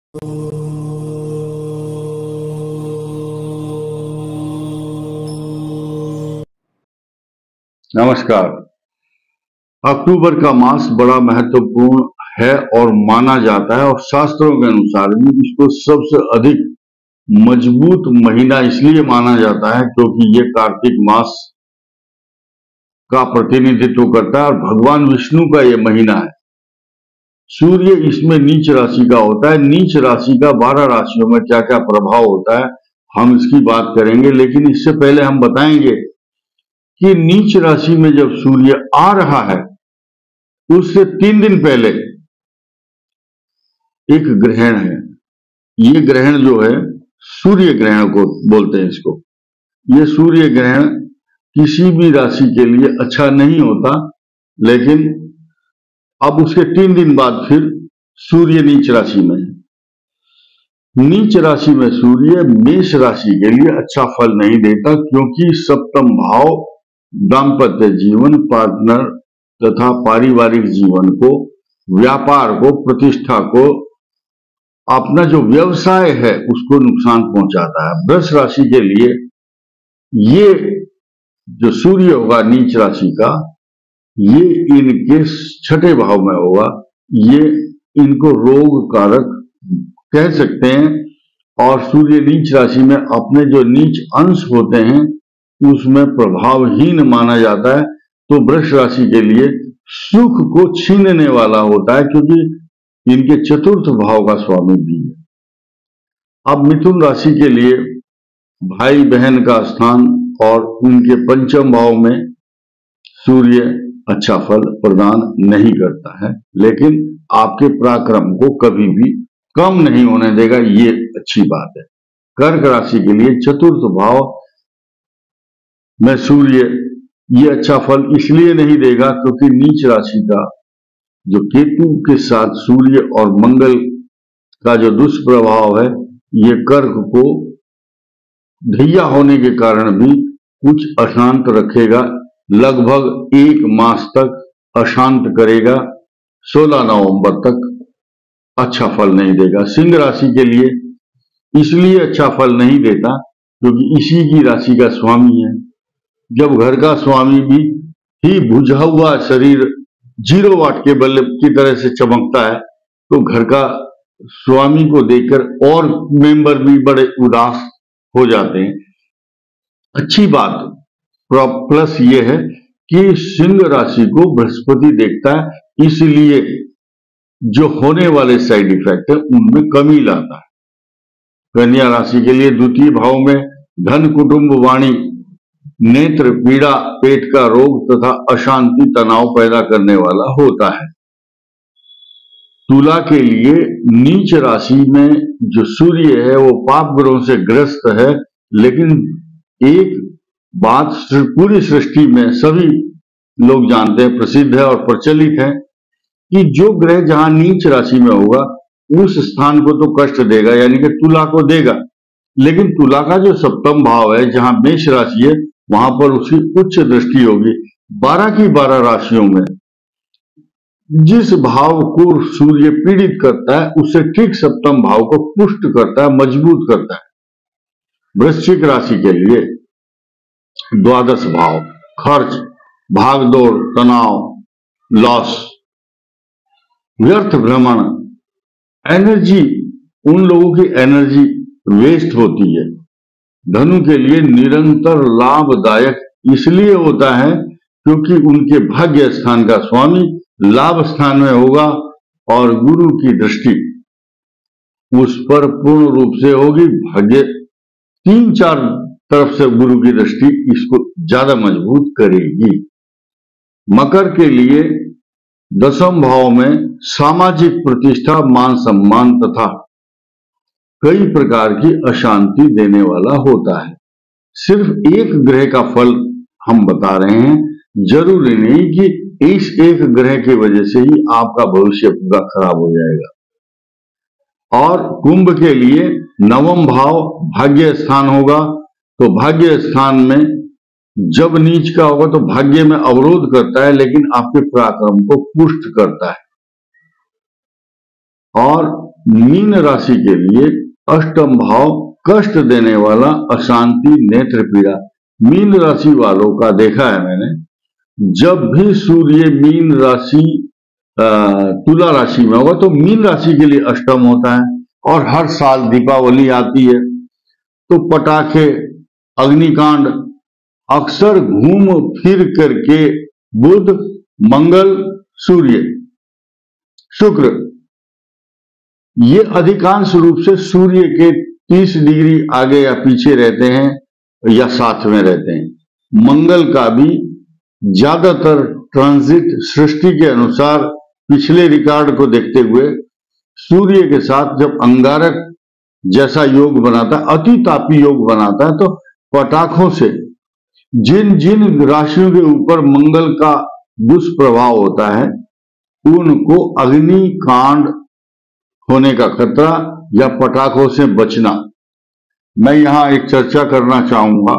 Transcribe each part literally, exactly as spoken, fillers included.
नमस्कार। अक्टूबर का मास बड़ा महत्वपूर्ण है और माना जाता है, और शास्त्रों के अनुसार भी इसको सबसे अधिक मजबूत महीना इसलिए माना जाता है क्योंकि ये कार्तिक मास का प्रतिनिधित्व करता है और भगवान विष्णु का ये महीना है। सूर्य इसमें नीच राशि का होता है। नीच राशि का बारह राशियों में क्या क्या प्रभाव होता है हम इसकी बात करेंगे, लेकिन इससे पहले हम बताएंगे कि नीच राशि में जब सूर्य आ रहा है उससे तीन दिन पहले एक ग्रहण है। ये ग्रहण जो है सूर्य ग्रहण को बोलते हैं इसको। ये सूर्य ग्रहण किसी भी राशि के लिए अच्छा नहीं होता, लेकिन अब उसके तीन दिन बाद फिर सूर्य नीच राशि में है। नीच राशि में सूर्य मेष राशि के लिए अच्छा फल नहीं देता, क्योंकि सप्तम भाव दाम्पत्य जीवन, पार्टनर तथा पारिवारिक जीवन को, व्यापार को, प्रतिष्ठा को, अपना जो व्यवसाय है उसको नुकसान पहुंचाता है। वृष राशि के लिए ये जो सूर्य होगा नीच राशि का, ये इनके छठे भाव में होगा। ये इनको रोग कारक कह सकते हैं, और सूर्य नीच राशि में अपने जो नीच अंश होते हैं उसमें प्रभावहीन माना जाता है। तो वृष राशि के लिए सुख को छीनने वाला होता है, क्योंकि इनके चतुर्थ भाव का स्वामी भी है। अब मिथुन राशि के लिए भाई बहन का स्थान और उनके पंचम भाव में सूर्य अच्छा फल प्रदान नहीं करता है, लेकिन आपके पराक्रम को कभी भी कम नहीं होने देगा, ये अच्छी बात है। कर्क राशि के लिए चतुर्थ भाव में सूर्य ये अच्छा फल इसलिए नहीं देगा क्योंकि नीच राशि का जो केतु के साथ सूर्य और मंगल का जो दुष्प्रभाव है, ये कर्क को ढैया होने के कारण भी कुछ अशांत रखेगा। लगभग एक मास तक अशांत करेगा, सोलह नवंबर तक अच्छा फल नहीं देगा। सिंह राशि के लिए इसलिए अच्छा फल नहीं देता क्योंकि इसी की राशि का स्वामी है। जब घर का स्वामी भी ही बुझा हुआ शरीर जीरो वाट के बल्ब की तरह से चमकता है, तो घर का स्वामी को देखकर और मेंबर भी बड़े उदास हो जाते हैं। अच्छी बात प्लस ये है कि सिंह राशि को बृहस्पति देखता है, इसलिए जो होने वाले साइड इफेक्ट है उनमें कमी लाता है। कन्या राशि के लिए द्वितीय भाव में धन, कुटुंब, वाणी, नेत्र पीड़ा, पेट का रोग तथा अशांति, तनाव पैदा करने वाला होता है। तुला के लिए नीच राशि में जो सूर्य है वो पाप ग्रहों से ग्रस्त है, लेकिन एक बात पूरी सृष्टि में सभी लोग जानते हैं, प्रसिद्ध है और प्रचलित है कि जो ग्रह जहां नीच राशि में होगा उस स्थान को तो कष्ट देगा, यानी कि तुला को देगा। लेकिन तुला का जो सप्तम भाव है जहां मेष राशि है, वहां पर उसकी उच्च दृष्टि होगी। बारह की बारह राशियों में जिस भाव को सूर्य पीड़ित करता है उससे ठीक सप्तम भाव को पुष्ट करता है, मजबूत करता है। वृश्चिक राशि के लिए द्वादश भाव खर्च, भागदौड़, तनाव, लॉस, व्यर्थ भ्रमण, एनर्जी, उन लोगों की एनर्जी वेस्ट होती है। धनु के लिए निरंतर लाभदायक इसलिए होता है क्योंकि उनके भाग्य स्थान का स्वामी लाभ स्थान में होगा और गुरु की दृष्टि उस पर पूर्ण रूप से होगी। भाग्य तीन चार तरफ से गुरु की दृष्टि इसको ज्यादा मजबूत करेगी। मकर के लिए दसम भाव में सामाजिक प्रतिष्ठा, मान सम्मान तथा कई प्रकार की अशांति देने वाला होता है। सिर्फ एक ग्रह का फल हम बता रहे हैं, जरूरी नहीं कि इस एक ग्रह की वजह से ही आपका भविष्य पूरा खराब हो जाएगा। और कुंभ के लिए नवम भाव भाग्य स्थान होगा, तो भाग्य स्थान में जब नीच का होगा तो भाग्य में अवरोध करता है, लेकिन आपके पराक्रम को पुष्ट करता है। और मीन राशि के लिए अष्टम भाव कष्ट देने वाला, अशांति, नेत्र पीड़ा। मीन राशि वालों का देखा है मैंने, जब भी सूर्य मीन राशि तुला राशि में होगा तो मीन राशि के लिए अष्टम होता है। और हर साल दीपावली आती है तो पटाखे, अग्निकांड अक्सर घूम फिर करके बुध, मंगल, सूर्य, शुक्र, ये अधिकांश रूप से सूर्य के तीस डिग्री आगे या पीछे रहते हैं या साथ में रहते हैं। मंगल का भी ज्यादातर ट्रांजिट सृष्टि के अनुसार पिछले रिकॉर्ड को देखते हुए सूर्य के साथ जब अंगारक जैसा योग बनाता है, अति तापी योग बनाता है, तो पटाखों से जिन जिन राशियों के ऊपर मंगल का दुष्प्रभाव होता है उनको अग्निकांड होने का खतरा या पटाखों से बचना। मैं यहां एक चर्चा करना चाहूंगा।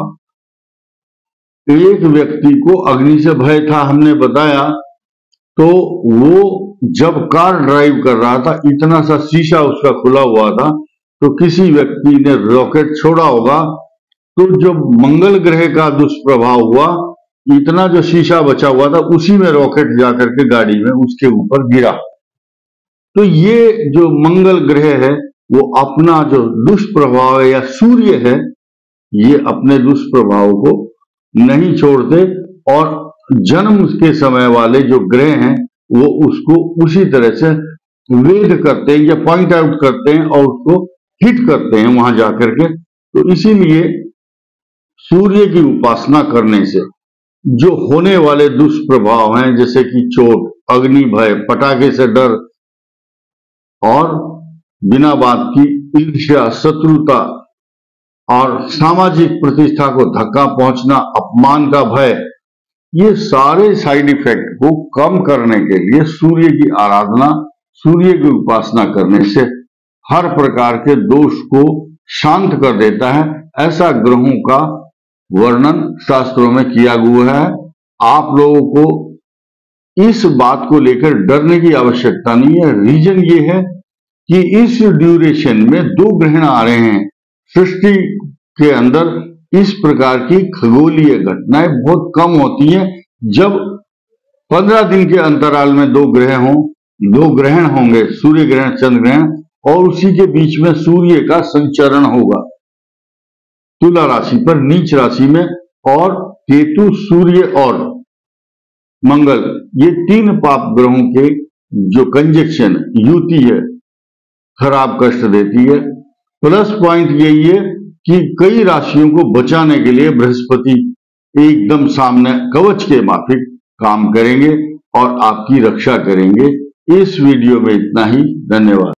एक व्यक्ति को अग्नि से भय था, हमने बताया, तो वो जब कार ड्राइव कर रहा था, इतना सा शीशा उसका खुला हुआ था, तो किसी व्यक्ति ने रॉकेट छोड़ा होगा, तो जब मंगल ग्रह का दुष्प्रभाव हुआ, इतना जो शीशा बचा हुआ था उसी में रॉकेट जाकर के गाड़ी में उसके ऊपर गिरा। तो ये जो मंगल ग्रह है वो अपना जो दुष्प्रभाव है, या सूर्य है, ये अपने दुष्प्रभाव को नहीं छोड़ते और जन्म के समय वाले जो ग्रह हैं वो उसको उसी तरह से वेद करते हैं या पॉइंट आउट करते हैं और उसको हिट करते हैं वहां जाकर के। तो इसीलिए सूर्य की उपासना करने से जो होने वाले दुष्प्रभाव हैं, जैसे कि चोट, अग्नि भय, पटाखे से डर और बिना बात की ईर्ष्या, शत्रुता और सामाजिक प्रतिष्ठा को धक्का पहुंचना, अपमान का भय, ये सारे साइड इफेक्ट को कम करने के लिए सूर्य की आराधना, सूर्य की उपासना करने से हर प्रकार के दोष को शांत कर देता है। ऐसा ग्रहों का वर्णन शास्त्रों में किया हुआ है। आप लोगों को इस बात को लेकर डरने की आवश्यकता नहीं है। रीजन ये है कि इस ड्यूरेशन में दो ग्रहण आ रहे हैं। सृष्टि के अंदर इस प्रकार की खगोलीय घटनाएं बहुत कम होती हैं। जब पंद्रह दिन के अंतराल में दो ग्रह हों, दो ग्रहण होंगे, सूर्य ग्रहण, चंद्र ग्रहण, और उसी के बीच में सूर्य का संचरण होगा तुला राशि पर, नीच राशि में, और केतु, सूर्य और मंगल, ये तीन पाप ग्रहों के जो कंजक्शन, युति है, खराब कष्ट देती है। प्लस पॉइंट यही है कि कई राशियों को बचाने के लिए बृहस्पति एकदम सामने कवच के माफिक काम करेंगे और आपकी रक्षा करेंगे। इस वीडियो में इतना ही। धन्यवाद।